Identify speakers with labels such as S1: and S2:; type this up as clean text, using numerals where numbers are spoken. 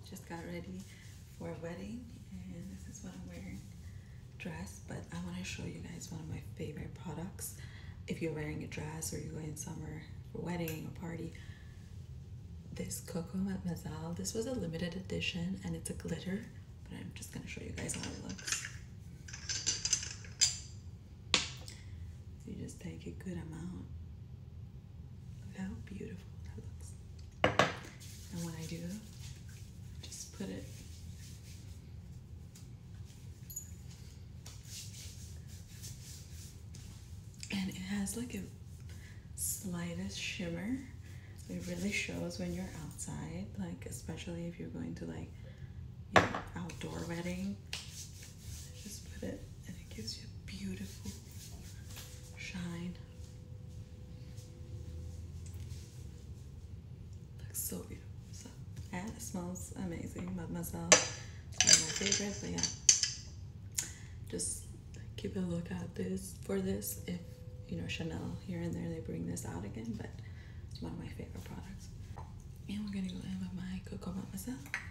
S1: just got ready for a wedding, and this is what I'm wearing. Dress, but I want to show you guys one of my favorite products. If you're wearing a dress or you're going somewhere for a wedding or party, this COCO Mademoiselle, this was a limited edition and it's a glitter, but I'm just gonna show you guys how it looks. So you just take a good amount. Look how beautiful that looks. And what I do, just put it and it has like a slightest shimmer. It really shows when you're outside, like especially if you're going to like, you know, outdoor wedding. Just put it and it gives you a beautiful shine. Looks so beautiful. So, and it smells amazing. Mademoiselle is one of my favorites, but yeah. Just keep a lookout for this. If you know, Chanel here and there they bring this out again, but it's one of my favorite products. And we're gonna go in with my COCO Mademoiselle.